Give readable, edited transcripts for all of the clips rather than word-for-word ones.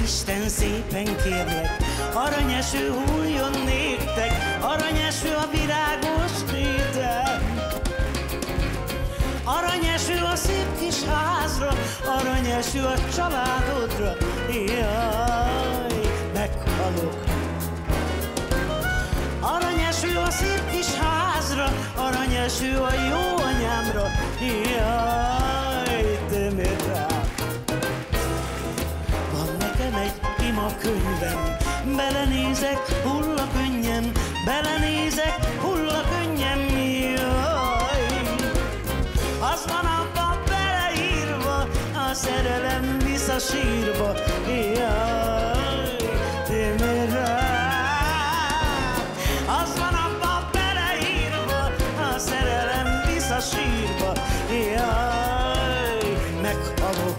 Isten szépen kérlek, aranyeső hulljon néktek, aranyeső a virágos téten. Aranyeső a szép kis házra, aranyeső a családodra, jaj, meghalok. Aranyeső a szép kis házra, aranyeső a jó anyámra, jaj, te miért rám. Van nekem egy ima könyvem, belenézek, hull a könnyem, belenézek, hull a könnyem, jaj. Az van abba beleírva, a szerelem visz a sírba, jaj, te miért rám. Az van abba beleírva, a szerelem visz a sírba, jaj, meghalok.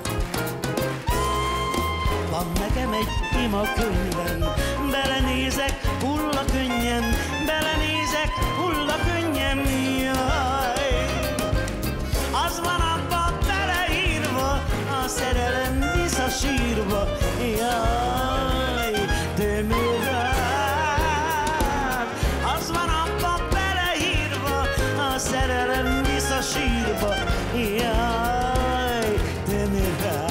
Van nekem egy ima könyvem, belenézek, hull a könnyem, belenézek, hull a könnyem, jaj. Az van abba beleírva, a szerelem visz a sírba, jaj, de miért rám. Az van abba beleírva, a szerelem visz a sírba, jaj, de miért rám.